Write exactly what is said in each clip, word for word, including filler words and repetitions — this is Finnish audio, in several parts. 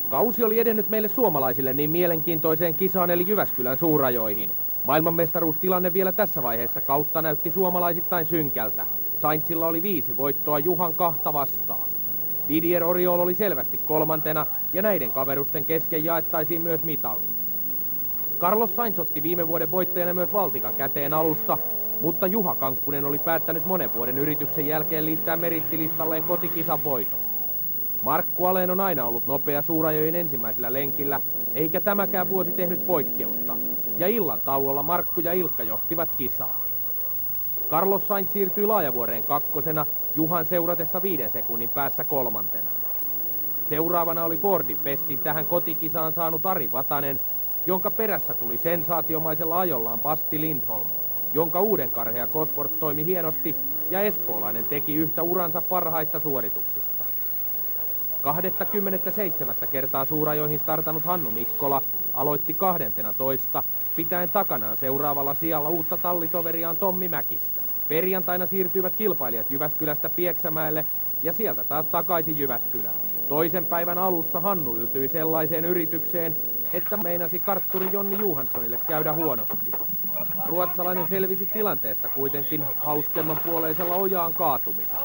Kausi oli edennyt meille suomalaisille niin mielenkiintoiseen kisaan eli Jyväskylän suurajoihin. Maailmanmestaruustilanne vielä tässä vaiheessa kautta näytti suomalaisittain synkältä. Sainzilla oli viisi voittoa Juhan kahta vastaan. Didier Oriol oli selvästi kolmantena ja näiden kaverusten kesken jaettaisiin myös mitalli. Carlos Sainz otti viime vuoden voittajana myös valtikan käteen alussa, mutta Juha Kankkunen oli päättänyt monen vuoden yrityksen jälkeen liittää meriittilistalleen kotikisan voiton. Markku Alén on aina ollut nopea suurajojen ensimmäisellä lenkillä, eikä tämäkään vuosi tehnyt poikkeusta. Ja illan tauolla Markku ja Ilkka johtivat kisaa. Carlos Sainz siirtyi Laajavuoreen kakkosena, Juhan seuratessa viiden sekunnin päässä kolmantena. Seuraavana oli Fordin pestin tähän kotikisaan saanut Ari Vatanen, jonka perässä tuli sensaatiomaisella ajollaan Basti Lindholm, jonka uudenkarhea Cosworth toimi hienosti ja espoolainen teki yhtä uransa parhaista suorituksista. kaksikymmentäseitsemän kertaa suurajoihin startannut Hannu Mikkola aloitti kahdentena toista, pitäen takanaan seuraavalla sijalla uutta tallitoveriaan Tommi Mäkistä. Perjantaina siirtyivät kilpailijat Jyväskylästä Pieksämäelle ja sieltä taas takaisin Jyväskylään. Toisen päivän alussa Hannu yltyi sellaiseen yritykseen, että meinasi kartturi Jonni Johanssonille käydä huonosti. Ruotsalainen selvisi tilanteesta kuitenkin hauskemman puoleisella ojaan kaatumisella.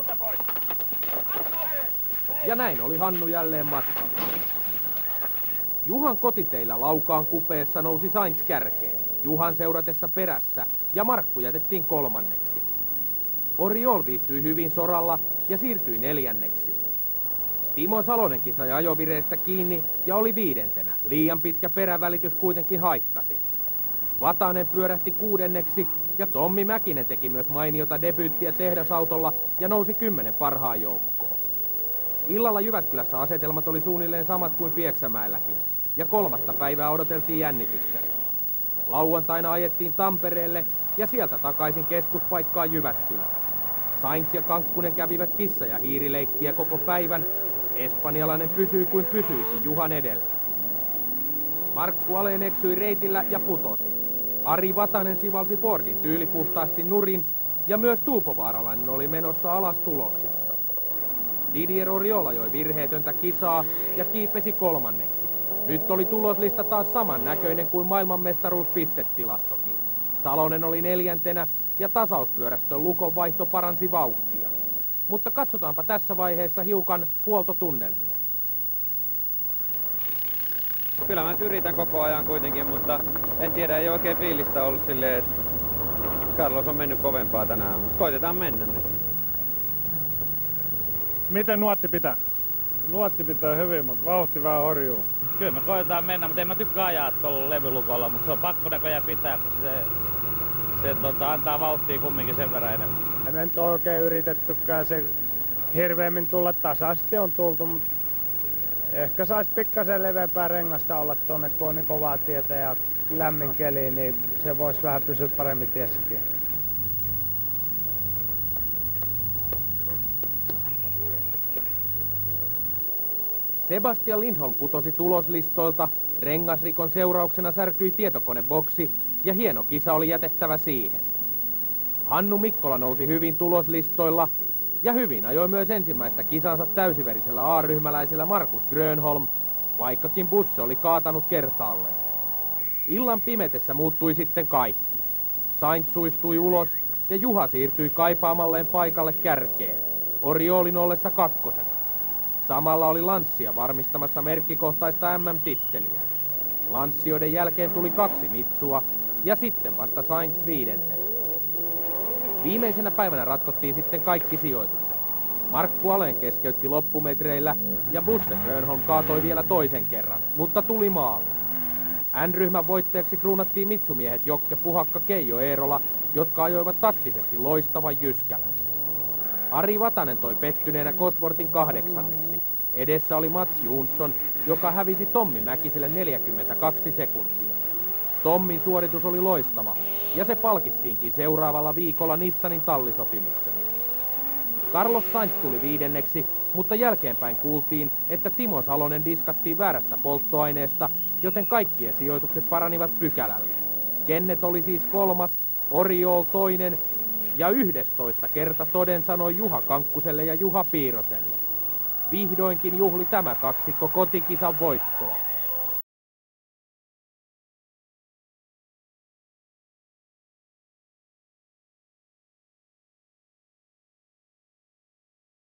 Ja näin oli Hannu jälleen matkalla. Juhan kotiteillä Laukaan kupeessa nousi Sainz kärkeen, Juhan seuratessa perässä ja Markku jätettiin kolmanneksi. Oriol viihtyi hyvin soralla ja siirtyi neljänneksi. Timo Salonenkin sai ajovireestä kiinni ja oli viidentenä, liian pitkä perävälitys kuitenkin haittasi. Vatanen pyörähti kuudenneksi ja Tommi Mäkinen teki myös mainiota debyyttiä tehdasautolla ja nousi kymmenen parhaan joukkoon. Illalla Jyväskylässä asetelmat oli suunnilleen samat kuin Pieksämäelläkin, ja kolmatta päivää odoteltiin jännityksellä. Lauantaina ajettiin Tampereelle ja sieltä takaisin keskuspaikkaan Jyväskylään. Sainz ja Kankkunen kävivät kissa- ja hiirileikkiä koko päivän. Espanjalainen pysyi kuin pysyikin Juhan edellä. Markku Alén eksyi reitillä ja putosi. Ari Vatanen sivalsi Fordin tyylipuhtaasti nurin ja myös tuupovaaralainen oli menossa alas tuloksissa. Didier Oriol ajoi virheetöntä kisaa ja kiipesi kolmanneksi. Nyt oli tuloslista taas saman näköinen kuin maailmanmestaruuspistetilastokin. Salonen oli neljäntenä ja tasauspyörästön lukonvaihto paransi vauhtia. Mutta katsotaanpa tässä vaiheessa hiukan huoltotunnelmia. Kyllä mä nyt yritän koko ajan kuitenkin, mutta en tiedä, ei oikein fiilistä ollut silleen, että Carlos on mennyt kovempaa tänään. Koitetaan mennä nyt. Miten nuotti pitää? Nuotti pitää hyvin, mutta vauhti vähän horjuu. Kyllä me koetaan mennä, mutta en mä tykkää ajaa tuolla levylukolla, mutta se on pakko näköjään pitää, kun se, se tota, antaa vauhtia kumminkin sen verran enemmän. Ei me nyt oikein yritettykään se hirveämmin tulla, tasaisesti on tultu, mutta ehkä saisi pikkasen leveämpää rengasta olla tonne, kun on niin kovaa tietä ja lämmin keli, niin se voisi vähän pysyä paremmin tiessäkin. Sebastian Lindholm putosi tuloslistoilta, rengasrikon seurauksena särkyi tietokoneboksi ja hieno kisa oli jätettävä siihen. Hannu Mikkola nousi hyvin tuloslistoilla ja hyvin ajoi myös ensimmäistä kisansa täysiverisellä A-ryhmäläisellä Markus Grönholm, vaikkakin bussi oli kaatanut kertaalleen. Illan pimetessä muuttui sitten kaikki. Sainz suistui ulos ja Juha siirtyi kaipaamalleen paikalle kärkeen, Oriolin ollessa kakkosena. Samalla oli Lancia varmistamassa merkkikohtaista M M-titteliä. Lanssioiden jälkeen tuli kaksi Mitsua ja sitten vasta Sainz viidentenä. Viimeisenä päivänä ratkottiin sitten kaikki sijoitukset. Markku Alén keskeytti loppumetreillä ja Busse Grönholm kaatoi vielä toisen kerran, mutta tuli maalle. N-ryhmän voittajaksi kruunattiin Mitsumiehet Jokke Puhakka Keijo Eerola, jotka ajoivat taktisesti loistavan jyskälän. Ari Vatanen toi pettyneenä Cosworthin kahdeksanneksi. Edessä oli Mats Jonsson, joka hävisi Tommi Mäkiselle neljäkymmentäkaksi sekuntia. Tommin suoritus oli loistava, ja se palkittiinkin seuraavalla viikolla Nissanin tallisopimuksella. Carlos Sainz tuli viidenneksi, mutta jälkeenpäin kuultiin, että Timo Salonen diskattiin väärästä polttoaineesta, joten kaikkien sijoitukset paranivat pykälälle. Kennet oli siis kolmas, Oriol toinen ja yhdestoista kerta toden sanoi Juha Kankkuselle ja Juha Piiroselle. Vihdoinkin juhli tämä kaksikko kotikisan voittoa.